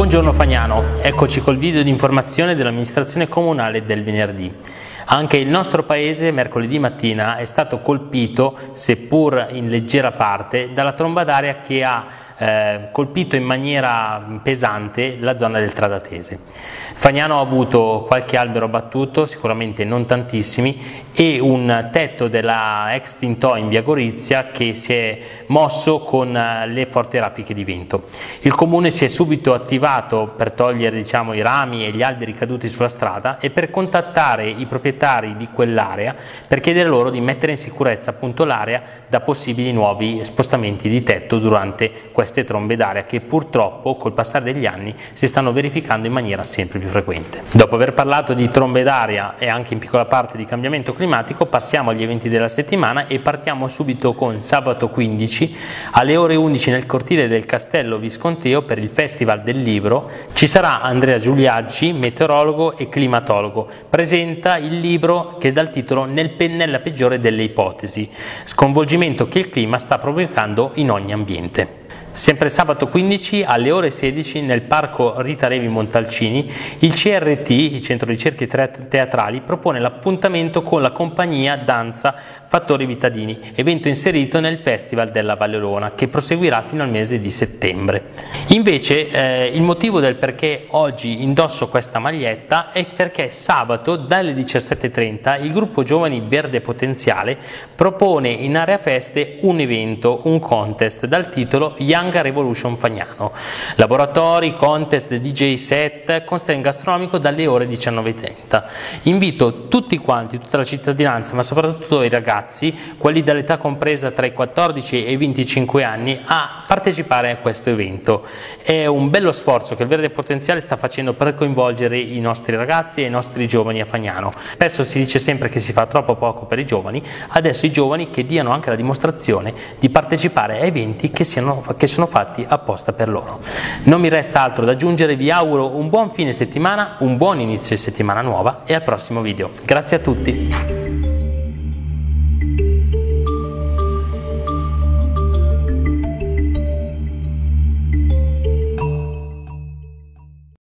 Buongiorno Fagnano, eccoci col video di informazione dell'amministrazione comunale del venerdì. Anche il nostro paese mercoledì mattina è stato colpito, seppur in leggera parte, dalla tromba d'aria che ha colpito in maniera pesante la zona del Tradatese. Fagnano ha avuto qualche albero abbattuto, sicuramente non tantissimi, e un tetto della ex Tintò in via Gorizia che si è mosso con le forti raffiche di vento. Il comune si è subito attivato per togliere i rami e gli alberi caduti sulla strada e per contattare i proprietari di quell'area per chiedere loro di mettere in sicurezza appunto l'area da possibili nuovi spostamenti di tetto durante queste trombe d'aria che purtroppo col passare degli anni si stanno verificando in maniera sempre più frequente. Dopo aver parlato di trombe d'aria e anche in piccola parte di cambiamento climatico, passiamo agli eventi della settimana e partiamo subito con sabato 15 alle ore 11 nel cortile del Castello Visconteo per il Festival del Libro. Ci sarà Andrea Giuliaggi, meteorologo e climatologo. Presenta il libro che dà il titolo Nella peggiore delle ipotesi, sconvolgimento che il clima sta provocando in ogni ambiente. Sempre sabato 15 alle ore 16 nel Parco Rita Levi Montalcini il CRT, il Centro Ricerche Teatrali, propone l'appuntamento con la compagnia Danza Fattori Vitadini, evento inserito nel Festival della Valle Olona che proseguirà fino al mese di settembre. Invece il motivo del perché oggi indosso questa maglietta è perché sabato dalle 17:30 il gruppo Giovani Verde Potenziale propone in area feste un evento, un contest dal titolo Young Revolution Fagnano. Laboratori, contest, DJ set, con stand gastronomico dalle ore 19:30. Invito tutti quanti, tutta la cittadinanza, ma soprattutto i ragazzi, quelli dall'età compresa tra i 14 e i 25 anni, a partecipare a questo evento. È un bello sforzo che il Verde Potenziale sta facendo per coinvolgere i nostri ragazzi e i nostri giovani a Fagnano. Spesso si dice sempre che si fa troppo poco per i giovani, adesso i giovani che diano anche la dimostrazione di partecipare a eventi che sono fatti apposta per loro. Non mi resta altro da aggiungere, vi auguro un buon fine settimana, un buon inizio di settimana nuova e al prossimo video. Grazie a tutti!